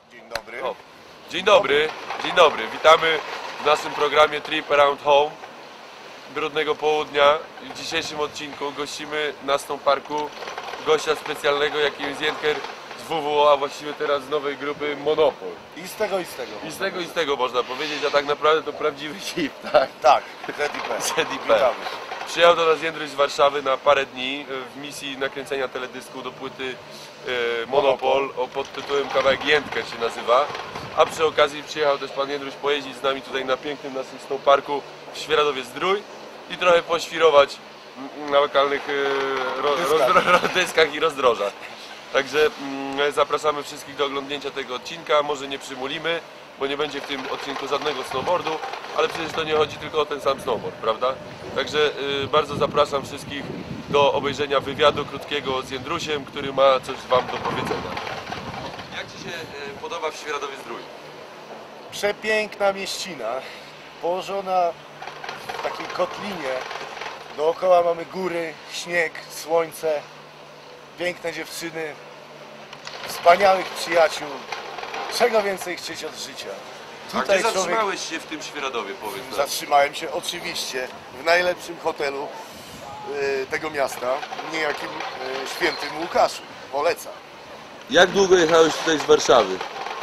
Dzień dobry. O. Dzień dobry, dzień dobry. Witamy w naszym programie Trip Around Home Brudnego Południa. W dzisiejszym odcinku gościmy na Snowparku gościa specjalnego, jakim jest Jędker z WWO, a właściwie teraz z nowej grupy Monopol. I z tego, i z tego. I z tego można powiedzieć, a tak naprawdę to prawdziwy hit, tak? Tak, ZIP. ZIP. Witamy. Przyjechał do nas Jędruś z Warszawy na parę dni w misji nakręcenia teledysku do płyty Monopol o podtytułem Kawałek Jędker się nazywa, a przy okazji przyjechał też pan Jędruś pojeździć z nami tutaj na pięknym naszym snowparku w Świeradowie-Zdrój i trochę poświrować na lokalnych dyskach i rozdrożach. Także zapraszamy wszystkich do oglądnięcia tego odcinka, może nie przymulimy, bo nie będzie w tym odcinku żadnego snowboardu, ale przecież to nie chodzi tylko o ten sam snowboard, prawda? Także bardzo zapraszam wszystkich do obejrzenia wywiadu krótkiego z Jędrusiem, który ma coś wam do powiedzenia. Jak ci się podoba w Świeradowie-Zdrój? Przepiękna mieścina, położona w takiej kotlinie. Dookoła mamy góry, śnieg, słońce, piękne dziewczyny, wspaniałych przyjaciół. Czego więcej chcieć od życia? A gdzie zatrzymałeś się w tym Świeradowie, powiedz nam? Zatrzymałem się oczywiście w najlepszym hotelu tego miasta, niejakim Świętym Łukaszu. Polecam. Jak długo jechałeś tutaj z Warszawy?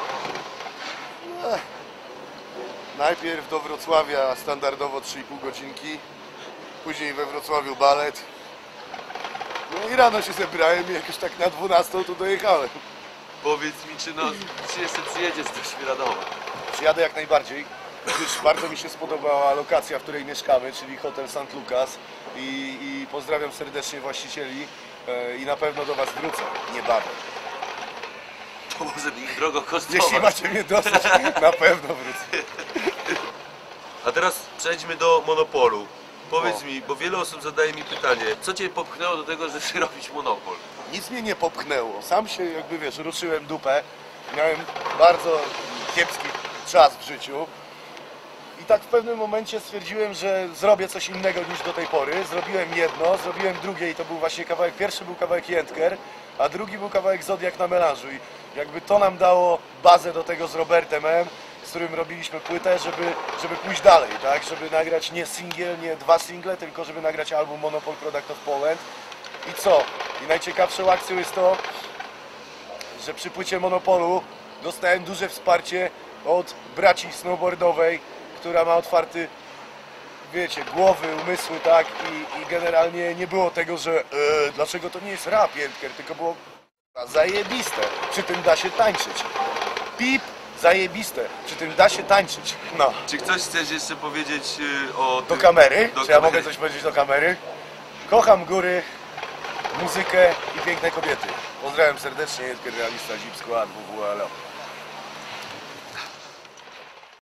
Najpierw do Wrocławia standardowo 3,5 godzinki, później we Wrocławiu balet. No i rano się zebrałem i jakoś tak na 12 tu dojechałem. Powiedz mi, czy jeszcze przyjedziesz do Świeradowa? Przyjadę jak najbardziej, gdyż bardzo mi się spodobała lokacja, w której mieszkamy, czyli hotel St. Lucas i pozdrawiam serdecznie właścicieli i na pewno do Was wrócę niebawem. To może mi drogo kosztować. Jeśli macie mnie dosyć, na pewno wrócę. A teraz przejdźmy do Monopolu. Powiedz mi, bo wiele osób zadaje mi pytanie, co Cię popchnęło do tego, żeby robić Monopol? Nic mnie nie popchnęło. Sam się, jakby wiesz, ruszyłem dupę. Miałem bardzo kiepski czas w życiu. I tak w pewnym momencie stwierdziłem, że zrobię coś innego niż do tej pory. Zrobiłem jedno, zrobiłem drugie i to był właśnie kawałek. Pierwszy był kawałek Jędker, a drugi był kawałek Zodiak na melanżu. I jakby to nam dało bazę do tego z Robertem M., z którym robiliśmy płytę, żeby pójść dalej, tak? Żeby nagrać nie singiel, nie 2 single, tylko żeby nagrać album Monopol Product of Poland. I co? I najciekawszą akcją jest to, że przy płycie Monopolu dostałem duże wsparcie od braci snowboardowej, która ma otwarty, wiecie, głowy, umysły, tak? I generalnie nie było tego, że dlaczego to nie jest rap Jędker, tylko było zajebiste, przy tym da się tańczyć. Pip, zajebiste, przy tym da się tańczyć. No. Czy ktoś chcesz jeszcze powiedzieć o Do tym? kamery? Do Czy ja kamery. mogę coś powiedzieć do kamery? Kocham góry, muzykę i piękne kobiety. Pozdrawiam serdecznie, Jędker Realista, Zip Skład, WWO.